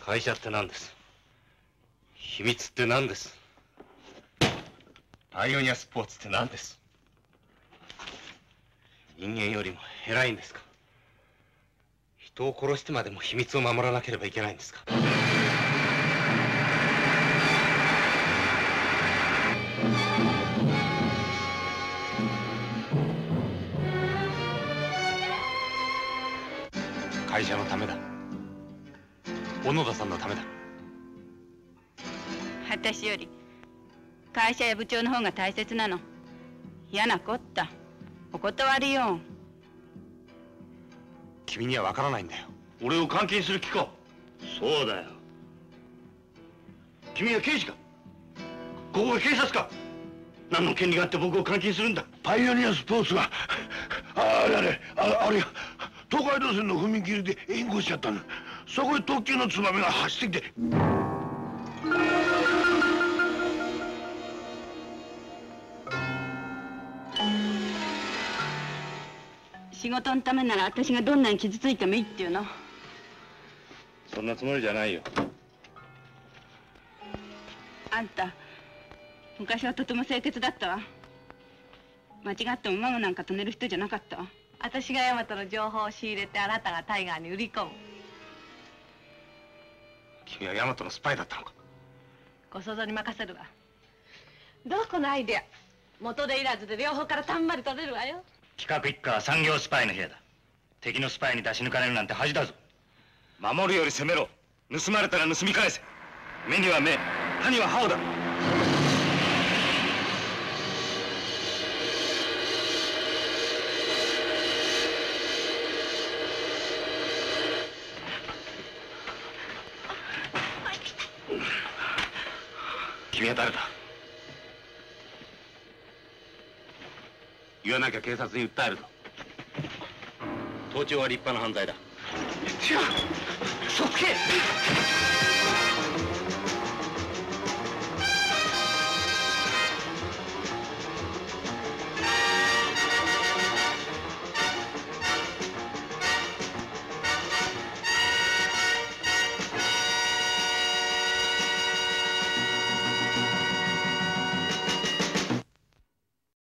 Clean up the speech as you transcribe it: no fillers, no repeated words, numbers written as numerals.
会社って何です？秘密って何です？パイオニアスポーツって何です？人間よりも偉いんですか？人を殺してまでも秘密を守らなければいけないんですか？会社のためだ。小野田さんのためだ。 私より会社や部長の方が大切なの。嫌なこった。お断りよ。 君には分からないんだよ。俺を監禁する気か？そうだよ。君は刑事か？ここは警察か？何の権利があって僕を監禁するんだ？ パイオニアスポーツがあれ東海道線の踏切で援護しちゃったんだ。そこへ特急のツバメが走ってきて。 仕事のためなら私がどんなに傷ついてもいいっていうの？ そんなつもりじゃないよ。 あんた昔はとても清潔だったわ。間違ってもママなんかと寝る人じゃなかったわ。 私がヤマトの情報を仕入れてあなたがタイガーに売り込む。 君はヤマトのスパイだったのか？ ご想像に任せるわ。どうこのアイデア。元でいらずで両方からたんまり取れるわよ。 企画一課は産業スパイの部屋だ。敵のスパイに出し抜かれるなんて恥だぞ。守るより攻めろ。盗まれたら盗み返せ。目には目、歯には歯をだ。君は誰だ？言わなきゃ警察に訴えるぞ。盗聴は立派な犯罪だ。違う！そっちへ！